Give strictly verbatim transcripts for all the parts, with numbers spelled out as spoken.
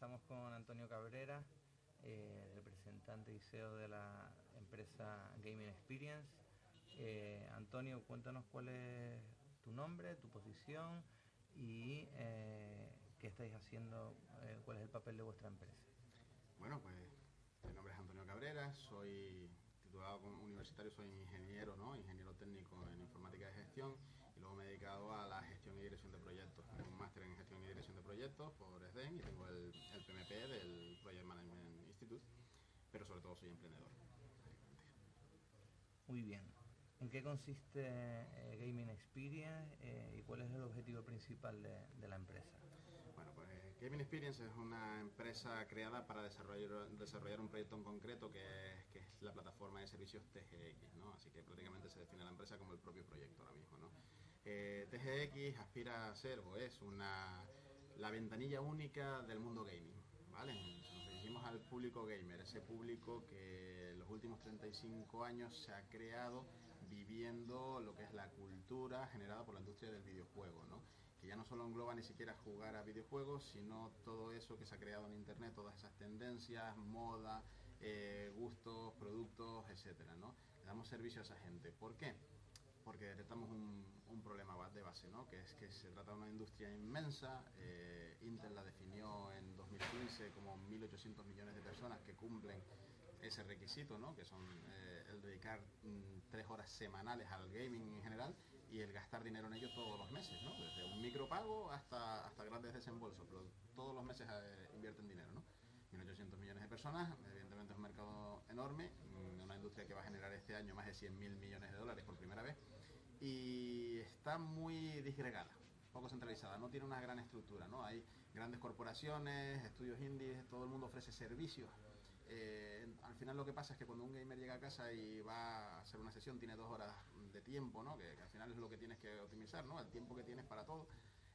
estamos con Antonio Cabrera, eh, representante y C E O de la empresa Gaming Experience. Eh, Antonio, cuéntanos cuál es tu nombre, tu posición y eh, qué estáis haciendo, eh, cuál es el papel de vuestra empresa. Bueno, pues mi nombre es Antonio Cabrera, soy titulado como universitario, soy ingeniero, ¿no? Ingeniero técnico en informática de gestión y luego me he dedicado a la gestión y dirección de proyectos. Tengo un máster en gestión y dirección de proyectos por S D E M y tengo el, el P M P del Project Management Institute, pero sobre todo soy emprendedor. Muy bien. ¿En qué consiste eh, Gaming Experience eh, y cuál es el objetivo principal de, de la empresa? Bueno, pues Gaming Experience es una empresa creada para desarrollar, desarrollar un proyecto en concreto que es, que es la plataforma de servicios T G X, ¿no? Así que prácticamente se define la empresa como el propio proyecto ahora mismo, ¿no? Eh, T G X aspira a ser o es una, la ventanilla única del mundo gaming, ¿vale? Nos dirigimos al público gamer, ese público que en los últimos treinta y cinco años se ha creado viviendo lo que es la cultura generada por la industria del videojuego, ¿no? Que ya no solo engloba ni siquiera jugar a videojuegos, sino todo eso que se ha creado en internet, todas esas tendencias, moda, eh, gustos, productos, etcétera, ¿no? Le damos servicio a esa gente. ¿Por qué? Porque detectamos un, un problema de base, ¿no? Que es que se trata de una industria inmensa. eh, Intel la definió en dos mil quince como mil ochocientos millones de personas que cumplen ese requisito, ¿no? Que son eh, el dedicar mm, tres horas semanales al gaming en general y el gastar dinero en ello todos los meses, ¿no? Desde un micropago hasta, hasta grandes desembolsos, pero todos los meses eh, invierten dinero, ¿no? mil ochocientos millones de personas, evidentemente es un mercado enorme, una industria que va a generar este año más de cien mil millones de dólares por primera vez y está muy disgregada, poco centralizada, no tiene una gran estructura, ¿no? Hay grandes corporaciones, estudios indies, todo el mundo ofrece servicios. Eh, al final lo que pasa es que cuando un gamer llega a casa y va a hacer una sesión tiene dos horas de tiempo, ¿no? que, que al final es lo que tienes que optimizar, ¿no? El tiempo que tienes para todo.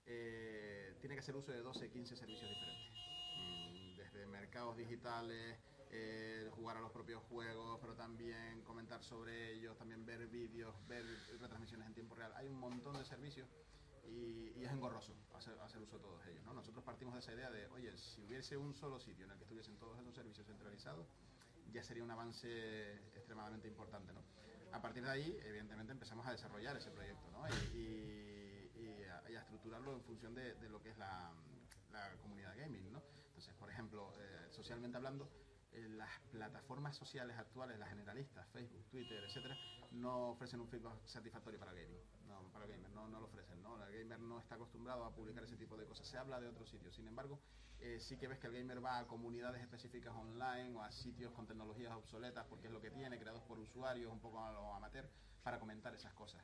Eh, tiene que hacer uso de doce, quince servicios diferentes. Mm, desde mercados digitales, eh, jugar a los propios juegos, pero también comentar sobre ellos, también ver vídeos, ver retransmisiones en tiempo real. Hay un montón de servicios y, y es engorroso hacer, hacer uso de todos ellos, ¿no? Nosotros partimos de esa idea de, oye, si hubiese un solo sitio en el que estuviesen todos esos servicios centralizados, ya sería un avance extremadamente importante, ¿no? A partir de ahí, evidentemente, empezamos a desarrollar ese proyecto, ¿no? y, y, y, a, y a estructurarlo en función de, de lo que es la, la comunidad gaming, ¿no? Entonces, por ejemplo, eh, socialmente hablando, eh, las plataformas sociales actuales, las generalistas, Facebook, Twitter, etcétera, no ofrecen un feedback satisfactorio para el gaming, no, para el gamer, no, no lo ofrecen, ¿no? El gamer no está acostumbrado a publicar ese tipo de cosas, se habla de otros sitios, sin embargo, eh, sí que ves que el gamer va a comunidades específicas online o a sitios con tecnologías obsoletas porque es lo que tiene, creados por usuarios, un poco a lo amateur, para comentar esas cosas.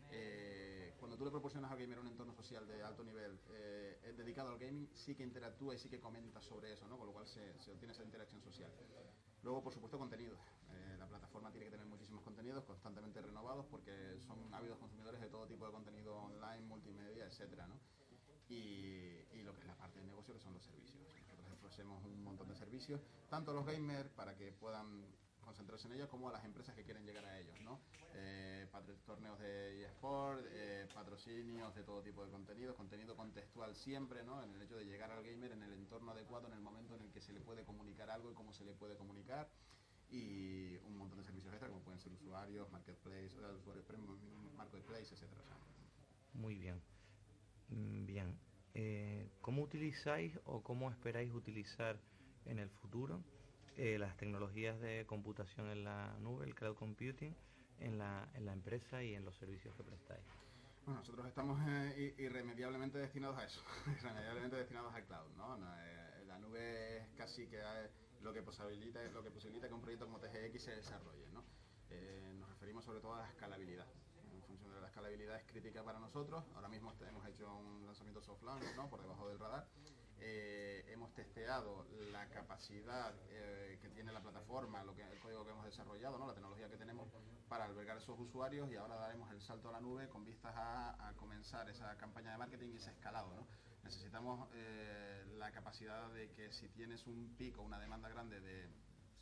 Eh, cuando tú le proporcionas al gamer un entorno social de alto nivel eh, dedicado al gaming, sí que interactúa y sí que comenta sobre eso, ¿no? Con lo cual se, se obtiene esa interacción social. Luego, por supuesto, contenidos. Eh, la plataforma tiene que tener muchísimos contenidos constantemente renovados porque son ávidos consumidores de todo tipo de contenido online, multimedia, etcétera, ¿no? Y, y lo que es la parte de negocio, que son los servicios. Nosotros ofrecemos un montón de servicios, tanto a los gamers para que puedan concentrarse en ellos, como a las empresas que quieren llegar a ellos, ¿no? Eh, torneos de eSport, eh, patrocinios de todo tipo de contenidos, contenido contextual siempre, ¿no? En el hecho de llegar al gamer en el entorno adecuado, en el momento en el que se le puede comunicar algo y cómo se le puede comunicar. Y un montón de servicios extra, como pueden ser usuarios, marketplace, usuarios premium, marketplace, etcétera. O sea, Muy bien. Mm, Bien. Eh, ¿cómo utilizáis o cómo esperáis utilizar en el futuro eh, las tecnologías de computación en la nube, el cloud computing, en la, en la empresa y en los servicios que prestáis? Bueno, nosotros estamos eh, irremediablemente destinados a eso, irremediablemente destinados al cloud, ¿no? No, eh, la nube es casi que eh, lo que posibilita, lo que posibilita que un proyecto como T G X se desarrolle, ¿no? Eh, nos referimos sobre todo a la escalabilidad. En función de la escalabilidad es crítica para nosotros. Ahora mismo hemos hecho un lanzamiento soft launch, ¿no? Por debajo del radar. Eh, hemos testeado la capacidad eh, que tiene la plataforma, lo que, el código que hemos desarrollado, ¿no? La tecnología que tenemos para albergar esos usuarios y ahora daremos el salto a la nube con vistas a, a comenzar esa campaña de marketing y ese escalado, ¿no? Necesitamos eh, la capacidad de que si tienes un pico, una demanda grande de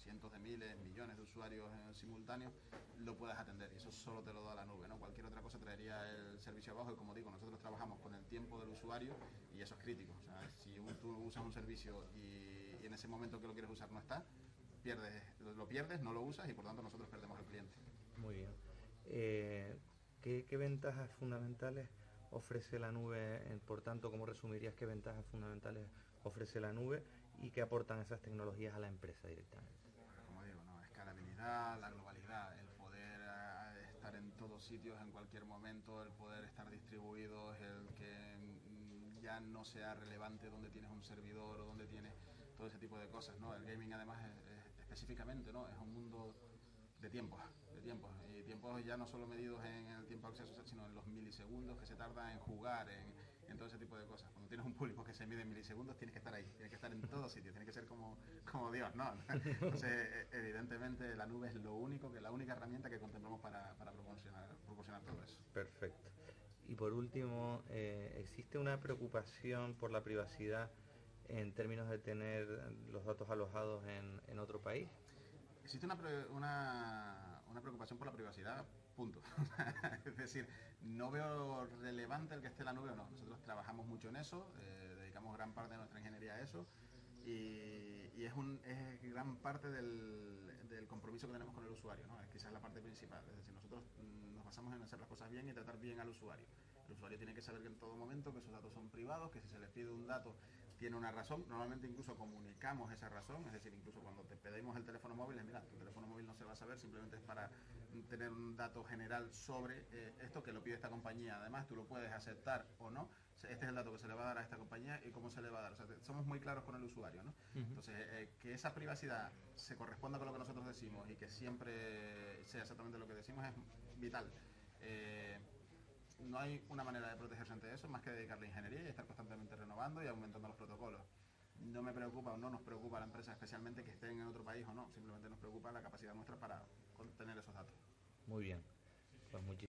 cientos de miles, millones de usuarios en simultáneo, lo puedas atender, y eso solo te lo da la nube, ¿no? Cualquier otra cosa traería el servicio abajo, y como digo, nosotros trabajamos con el tiempo del usuario y eso es crítico. O sea, si un, tú usas un servicio y, y en ese momento que lo quieres usar no está, pierdes, lo pierdes, no lo usas y por tanto nosotros perdemos el cliente. Muy bien. Eh, ¿qué, ¿Qué ventajas fundamentales ofrece la nube? En, por tanto, ¿cómo resumirías qué ventajas fundamentales ofrece la nube y qué aportan esas tecnologías a la empresa directamente? Como digo, ¿no? Escalabilidad, la globalidad, el poder uh, estar en todos sitios en cualquier momento, el poder estar distribuidos, el que mm, ya no sea relevante dónde tienes un servidor o dónde tienes todo ese tipo de cosas, ¿no? El gaming además es, es, específicamente, ¿no? Es un mundo de tiempos, de tiempos, y tiempos ya no solo medidos en el tiempo de acceso, sino en los milisegundos que se tarda en jugar, en, en todo ese tipo de cosas. Cuando tienes un público que se mide en milisegundos, tienes que estar ahí, tienes que estar en todos sitios, tienes que ser como, como Dios, ¿no? Entonces, evidentemente, la nube es lo único, que la única herramienta que contemplamos para, para proporcionar, proporcionar todo eso. Perfecto. Y por último, eh, ¿existe una preocupación por la privacidad en términos de tener los datos alojados en, en otro país? Existe una, pre, una, una preocupación por la privacidad, punto. Es decir, no veo relevante el que esté en la nube o no. Nosotros trabajamos mucho en eso, eh, dedicamos gran parte de nuestra ingeniería a eso, y, y es, un, es gran parte del, del compromiso que tenemos con el usuario, ¿no? Es quizás la parte principal. Es decir, nosotros nos basamos en hacer las cosas bien y tratar bien al usuario. El usuario tiene que saber que en todo momento que esos datos son privados, que si se les pide un dato tiene una razón. Normalmente incluso comunicamos esa razón, es decir, incluso cuando te pedimos el teléfono móvil, es, mira, tu teléfono móvil no se va a saber, simplemente es para tener un dato general sobre eh, esto que lo pide esta compañía. Además, tú lo puedes aceptar o no. Este es el dato que se le va a dar a esta compañía y cómo se le va a dar. O sea, somos muy claros con el usuario, ¿no? Uh-huh. Entonces, eh, que esa privacidad se corresponda con lo que nosotros decimos y que siempre sea exactamente lo que decimos es vital. Eh, No hay una manera de protegerse ante eso más que dedicarle a ingeniería y estar constantemente renovando y aumentando los protocolos. No me preocupa o no nos preocupa a la empresa especialmente que estén en otro país o no, simplemente nos preocupa la capacidad nuestra para contener esos datos. Muy bien, pues muchísimas